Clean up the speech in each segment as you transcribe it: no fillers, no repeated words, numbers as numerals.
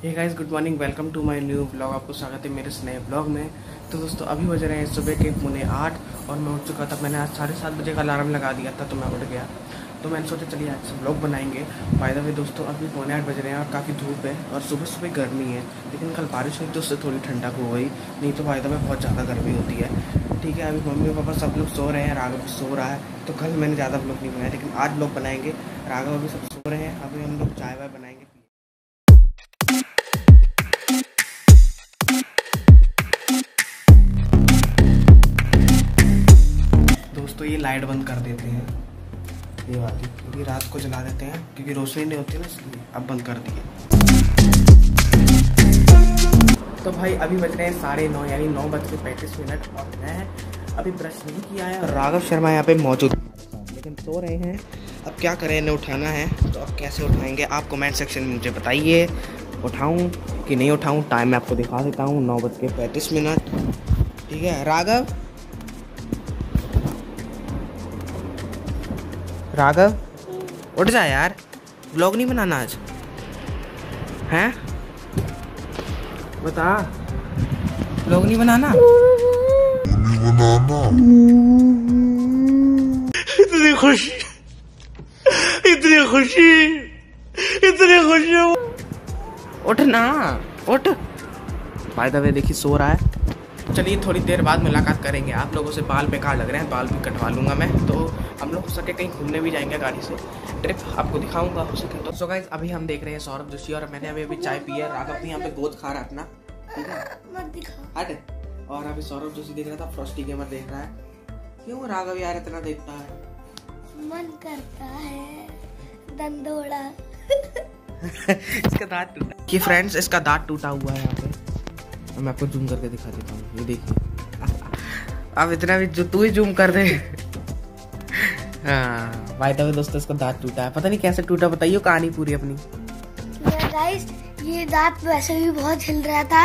Hey guys, good morning, welcome to my new blog. आपको स्वागत है मेरे इस नए ब्लॉग में। तो दोस्तों अभी बज रहे हैं सुबह के 8:45 और मैं उठ चुका था। मैंने आज 7:30 बजे का अलार्म लगा दिया था, तो मैं उठ गया। तो मैंने सोचा चलिए आज से ब्लॉग बनाएंगे। बाय द वे दोस्तों अभी 7:45 बज रहे हैं और काफ़ी धूप है और सुबह सुबह गर्मी है, लेकिन कल बारिश हुई तो उससे थोड़ी ठंडक हो गई, नहीं तो बाय द वे बहुत ज़्यादा गर्मी होती है। ठीक है, अभी मम्मी पापा सब लोग सो रहे हैं, राघव भी सो रहा है। तो कल मैंने ज़्यादा ब्लॉग नहीं बनाया, लेकिन आज ब्लॉग बनाएंगे। राघव अभी सब सो रहे हैं, अभी हम लोग चाय वाय बनाएंगे। दोस्तों ये लाइट बंद कर देते हैं, ये वाली, क्योंकि रात को जला देते हैं, क्योंकि रोशनी नहीं होती ना, इसलिए अब बंद कर दिए। तो भाई अभी बज रहे हैं 9:30 यानी 9:35 और मैं अभी ब्रश नहीं किया है। राघव शर्मा यहाँ पे मौजूद लेकिन सो रहे हैं। अब क्या करें, इन्हें उठाना है, तो अब कैसे उठाएंगे आप कमेंट सेक्शन में मुझे बताइए। उठाऊँ कि नहीं उठाऊँ, टाइम मैं आपको दिखा देता हूँ, 9:35। ठीक है राघव उठ जा यार, व्लॉग नहीं बनाना आज हैं? बता, व्लॉग नहीं बनाना? इतनी खुशी, इतनी खुशी, इतनी खुशी। उठ ना, उठ। बाय द वे देखिए सो रहा है। चलिए थोड़ी देर बाद मुलाकात करेंगे आप लोगों से। बाल बेकार लग रहे हैं, बाल भी कटवा लूँगा मैं। तो हम लोग हो सके कहीं घूमने भी जाएंगे गाड़ी से, ट्रिप आपको दिखाऊंगा हो सके तो। सो गाइस अभी हम देख रहे हैं सौरभ जोशी और मैंने अभी चाय पी है। राघव भी यहाँ पे गोद खा रहा है अपना, ठीक है, मत दिखा हट। और अभी सौरभ जोशी देख रहा था, फ्रॉस्टी गेमर देख रहा है। क्यों राघव यार इतना देखता है? मन करता है दंदोड़ा। इसका दांत टूटा। ये फ्रेंड्स इसका दांत टूटा हुआ है यहाँ पे, मैं आपको जूम करके दिखा देता हूँ, ये देखिए। अब इतना भी जो तू ही जूम कर दे। हाँ भाई तभी दोस्तों इसका दांत टूटा है, पता नहीं कैसे टूटा, बताइए कहानी पूरी अपनी। गाइस ये दांत वैसे भी बहुत हिल रहा था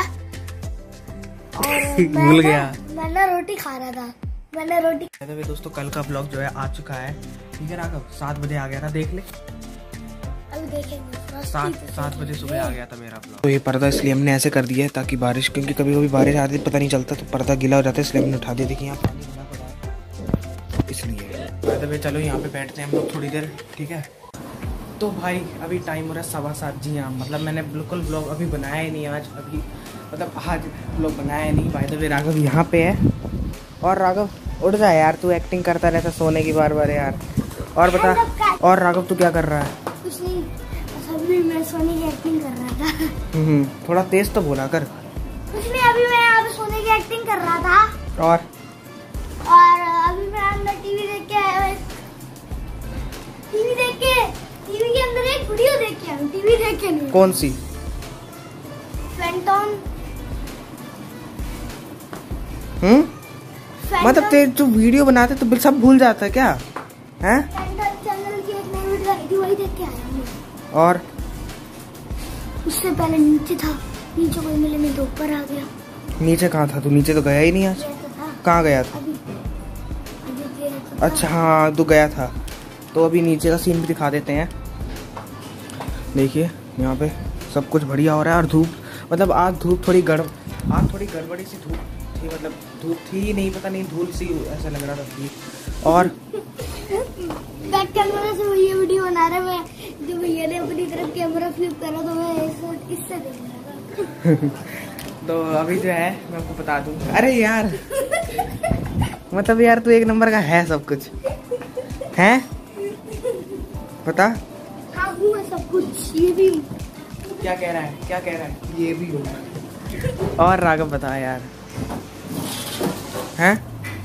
और भूल गया। मैं रोटी खा रहा था, मैंने रोटी। तभी दोस्तों कल का ब्लॉग जो है आ चुका है, ठीक है। राघव 7 बजे आ गया था, देख ले, अभी देखेंगे। 7 बजे सुबह आ गया था मेरा ब्लॉग। तो ये पर्दा इसलिए हमने ऐसे कर दिया है ताकि बारिश, क्योंकि कभी कभी बारिश आती है पता नहीं चलता, तो पर्दा गीला हो जाता है, इसलिए हमने उठा दिया। देखिए यहाँ पानी भरा पड़ा है, इसलिए। चलो यहाँ पे बैठते हैं हम लोग थोड़ी देर, ठीक है। तो भाई अभी टाइम हो रहा है 7:15। जी हाँ, मतलब मैंने बिल्कुल ब्लॉग अभी बनाया ही नहीं आज, अभी मतलब आज ब्लॉग बनाया ही नहीं। बाय द वे राघव यहाँ पे है। और राघव उठ जा यार, तू एक्टिंग करता रहता सोने की बार बार यार। और बता, और राघव तू क्या कर रहा है? कुछ नहीं, अभी मैं सोने की एक्टिंग कर रहा था। थोड़ा तेज तो बोला कर। कुछ नहीं, अभी मैं यहाँ पे सोने की एक्टिंग कर रहा था। और अभी मैं अंदर टीवी देख के आया, टीवी के अंदर एक वीडियो देख के आया, टीवी देख के नहीं। कौन सी? फैंटम। मतलब तेरे जो वीडियो बनाते तो सब भूल जाता है क्या? हैं? चैनल की एक नई वीडियो आई थी, वही देख के आया हूँ। और उससे पहले नीचे था, नीचे कोई मिले नहीं तो ऊपर आ गया। नीचे कहाँ था तू? नीचे तो गया ही नहीं आज। कहाँ गया था? अच्छा हाँ तू गया था। तो अभी नीचे का सीन भी दिखा देते हैं। देखिए यहाँ पे सब कुछ बढ़िया हो रहा है और धूप, मतलब आज धूप थोड़ी गड़बड़ी सी धूप थी, मतलब धूप थी नहीं, पता नहीं धूल सी ऐसा लग रहा था थी। और बैक कैमरा से ये वीडियो बना रहा है, मैं जो भैया ने अपनी तरफ कैमरा फ्लिप करा तो मैं इससे देख रहा था। तो अभी जो है मैं आपको बता दूं, अरे यार मतलब यार तू एक नंबर का है, सब कुछ है, पता? हाँ हूँ मैं सब कुछ, ये भी हूँ। क्या कह रहा है? ये भी हूँ। और राघव बता यार, हैं?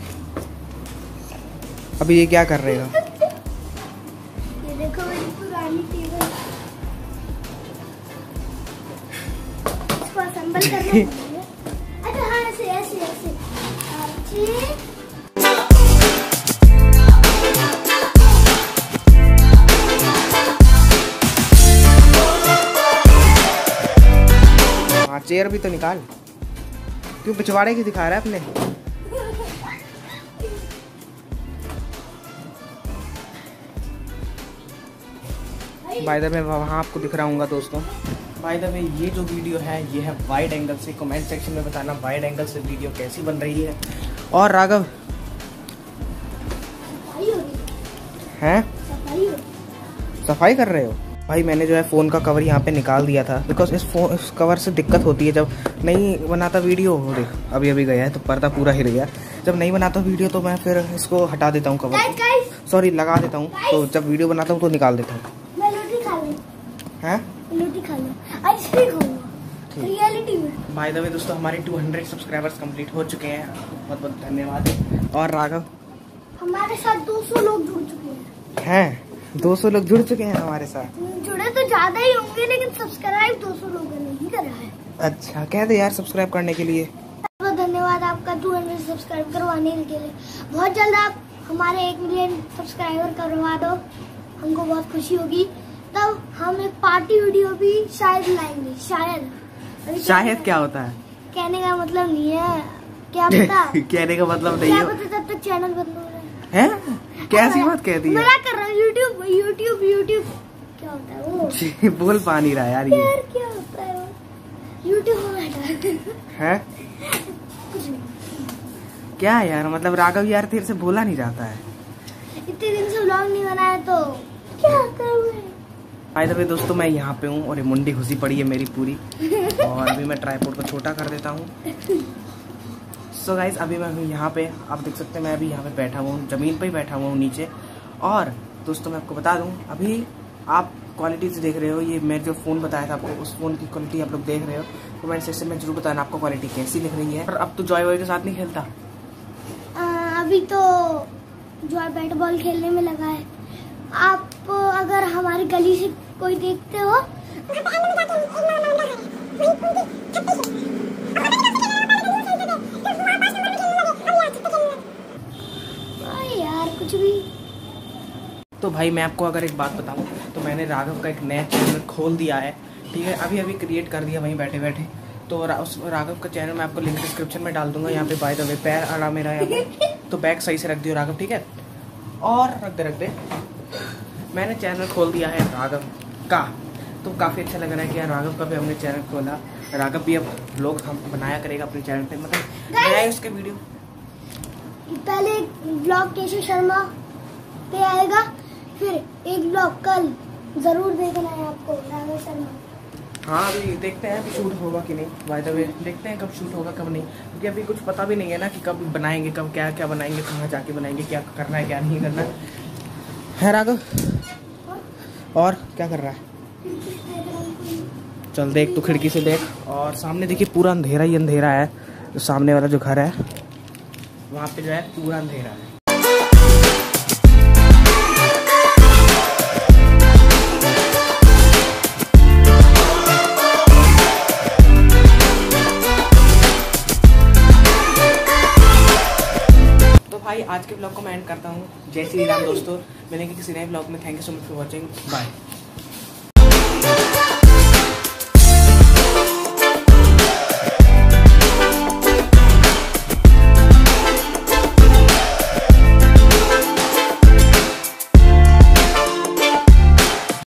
अभी ये क्या कर रहे हो? ये देखो मेरी पुरानी टेबल, इसको असेंबल करना है। अच्छा हाँ ऐसे ऐसे ऐसे हाँ चेयर भी तो निकाल, क्यों पिछवाड़े की दिखा रहा है अपने? बाय द वे मैं वहाँ आपको दिख रहा हूँ दोस्तों, बाय द वे ये जो वीडियो है ये है वाइड एंगल से। कमेंट सेक्शन में बताना वाइड एंगल से वीडियो कैसी बन रही है। और राघव हैं सफाई कर रहे हो? भाई मैंने जो है फ़ोन का कवर यहाँ पे निकाल दिया था, बिकॉज इस कवर से दिक्कत होती है जब नहीं बनाता वीडियो। देख अभी अभी गया है तो पर्दा पूरा हिल गया। जब नहीं बनाता वीडियो तो मैं फिर इसको हटा देता हूँ कवर, सॉरी लगा देता हूँ। तो जब वीडियो बनाता हूँ तो निकाल देता हूँ। बाय द वे दोस्तों हमारे 200 सब्सक्राइबर्स कंप्लीट हो चुके हैं, बहुत बहुत धन्यवाद। और राघव हमारे साथ 200 लोग जुड़ चुके हैं। 200 लोग जुड़ चुके हैं हमारे साथ। जुड़े तो ज्यादा ही होंगे लेकिन सब्सक्राइब 200 लोगों ने ही करा है। अच्छा कह दे यार सब्सक्राइब करने के लिए। बहुत धन्यवाद आपका 200 सब्सक्राइब करवाने के लिए। बहुत जल्द आप हमारे 1 मिलियन सब्सक्राइबर करवा दो, हमको बहुत खुशी होगी। तब हम एक पार्टी वीडियो भी शायद लाएंगे। शायद क्या होता है? कहने का मतलब नहीं है, क्या पता। कहने का मतलब नहीं है, क्या पता तब तक चैनल बंद हो रहा है। कैसी बात कह दी है? मजाक कर रहा हूँ। यूट्यूब क्या होता है वो? बोल पा नहीं रहा यार ये क्या होता है वो? यूट्यूब है क्या यार? मतलब राघव यार तेरे से बोला नहीं जाता है। इतने दिन से व्लॉग नहीं बनाया तो क्या करूँ। बाय द वे दोस्तों मैं यहाँ पे हूँ और ये मुंडी घुसी पड़ी है मेरी पूरी। और अभी मैं ट्राइपॉड को छोटा कर देता हूँ। सो गाइज अभी मैं हूँ यहाँ पे, आप देख सकते हैं मैं अभी यहाँ पे बैठा हुआ हूँ, ज़मीन पे ही बैठा हुआ हूँ नीचे। और दोस्तों मैं आपको बता दूँ अभी आप क्वालिटी से देख रहे हो, ये मैं जो फ़ोन बताया था आपको उस फ़ोन की क्वालिटी आप लोग देख रहे हो। कमेंट सेक्शन में जरूर बताना आपको क्वालिटी कैसी दिख रही है। और अब तो जॉय वॉय के साथ नहीं खेलता? अभी तो जॉय बैट बॉल खेलने में लगा है। आप अगर हमारी गली से कोई देखते हो यार कुछ भी। तो भाई मैं आपको अगर एक बात बताऊं तो मैंने राघव का एक नया चैनल खोल दिया है, ठीक है, अभी क्रिएट कर दिया वहीं बैठे बैठे। तो उस राघव का चैनल मैं आपको लिंक डिस्क्रिप्शन में डाल दूंगा। यहाँ पे बाय द वे पैर अड़ा मेरा यहाँ पे, तो बैग सही से रख दियो राघव, ठीक है। और रख दे मैंने चैनल खोल दिया है राघव का, तो काफ़ी अच्छा लग रहा है कि यार राघव का भी हमने चैनल खोला। राघव भी अब व्लॉग हम बनाया करेगा अपने चैनल पे, मतलब नया उसके वीडियो। पहले व्लॉग केशव शर्मा पे आएगा, फिर एक व्लॉग कल जरूर देखना है आपको राघव शर्मा। हाँ अभी देखते हैं अभी शूट होगा कि नहीं। बाय द वे देखते हैं कब शूट होगा कब नहीं, क्योंकि अभी कुछ पता भी नहीं है ना कि कब बनाएंगे, कब क्या क्या बनाएंगे, कहाँ जाके बनाएंगे, क्या करना है क्या नहीं करना है। राघव और क्या कर रहा है? चल देख तू खिड़की से देख, और सामने देखिए पूरा अंधेरा ही अंधेरा है। जो सामने वाला जो घर है वहाँ पे जो है पूरा अंधेरा है। भाई आज के ब्लॉग को मैं एंड करता हूँ। जय श्री राम दोस्तों, मिलेंगे किसी नए ब्लॉग में। Thank you so much for watching, bye.